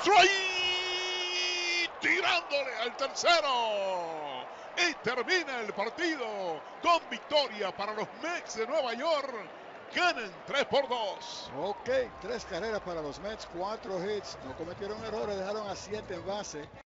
Strike, tirándole al tercero. Y termina el partido con victoria para los Mets de Nueva York. Ganan 3-2. Ok, 3 carreras para los Mets, 4 hits. No cometieron errores, dejaron a 7 en base.